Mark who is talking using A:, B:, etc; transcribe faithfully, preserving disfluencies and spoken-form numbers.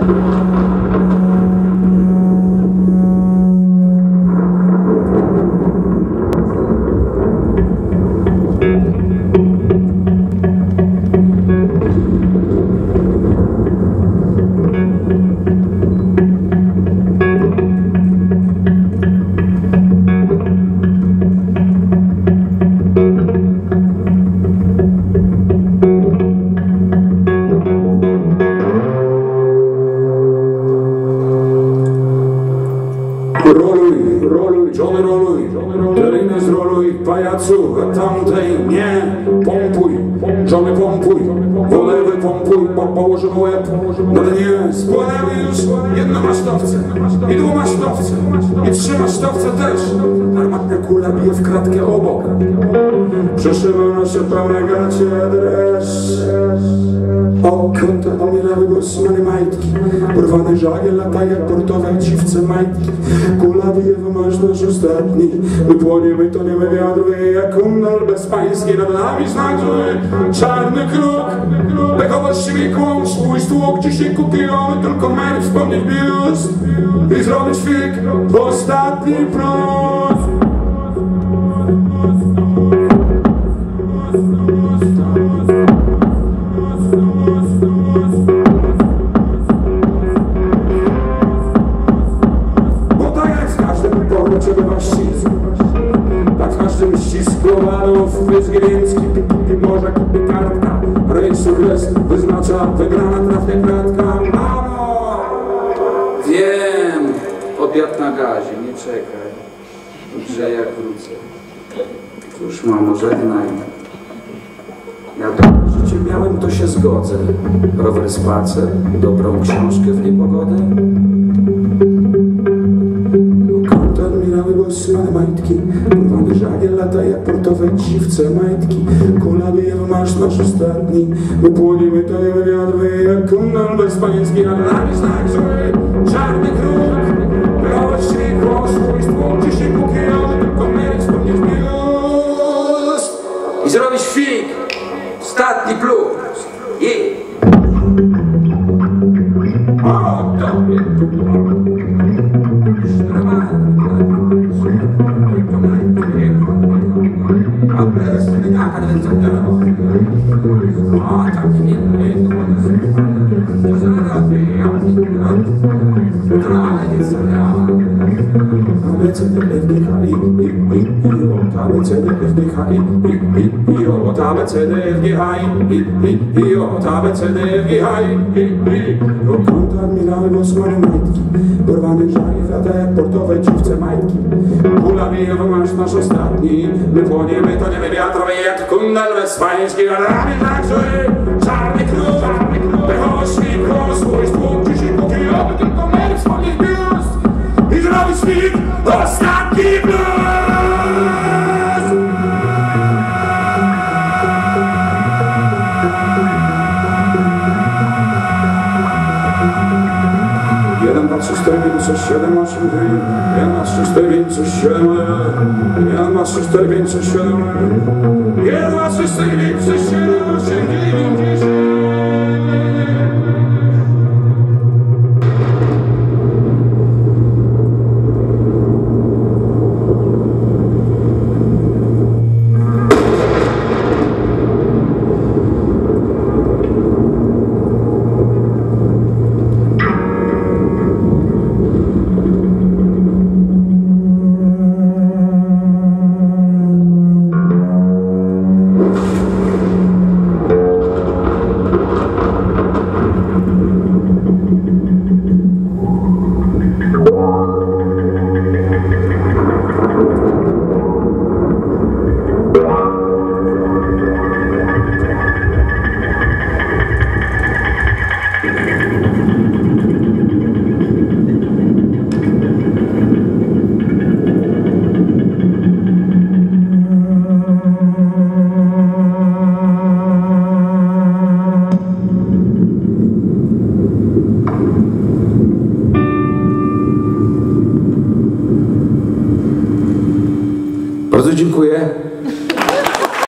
A: Roluj, roluj, John roluj, Tereny zroluj, pajacu, a tamtej nie pompuj, Johnny pompuj, wolewy pompuj, po położono łeb na dnie. Spłonęły już jednomasztowce i dwumasztowce i trzymasztowce też. Armatna kula bije w kratkę obok, przeszywał nasze pełne gacie dreszcz. O, kąta omierały gosmane majtki, porwane żagiel lata jak portowe dziwce majtki. Kula bije w masz nasz ostatni, my płoniemy, toniemy wiatr wieje jak kundel bezpański, nad nami znak zły, czarny kruk. Tego właściwie kłam, spójrz tłok, gdzie się kupiony, tylko mer wspomnieć biust i zrobić fig, ostatni prąd. Ciebie ścisk, tak w każdym ścisku owadów wyzgieliński, pipi morza, kupi kartka, rejsu jest, wyznacza wygrana trafnie kratka. Mamo!
B: Wiem, obiad na gazie, nie czekaj, że jak wrócę. Cóż mamo, żegnaj. Ja dobre życie miałem, to się zgodzę. Rower, spacer, dobrą książkę w niepogodę.
A: Admirały bosmane majtki, porwany żagiel lata jak portowe dziwce majtki. Kula bije w masz nasz ostatni, my płonimy, toniemy wiatr wieje jak kundel bezpański, nad nami znak zły, czarny kruk. Białe światło, swój tłok, gdzie się kukijowy, tylko mieć wspomnieć biust
B: i zrobić fig, ostatni plus i
A: o, tobie admirały bosmane majtki, porwany żagiel lata jak portowe dziwce majtki. Kula bije w masz nasz ostatni, my płoniemy, toniemy wiatr wieje jak kundel bezpański, nad nami znak zły, czarny kruk. Pechowo światło, swój tłok, gdzie się kukijowy, tylko mieli wspomnieć biust i zrobić fig, ostatni plus. Jeden, dwa, trzy, cztery, pięć, sześć, siedem, osiem, dziewięć. Jeden, dwa, trzy, cztery, pięć, sześć, siedem. Jeden, dwa, trzy, cztery, pięć, sześć, siedem. Jeden, dwa, trzy, cztery, pięć, sześć, siedem, osiem, dziewięć, dziesięć.
B: Bardzo dziękuję.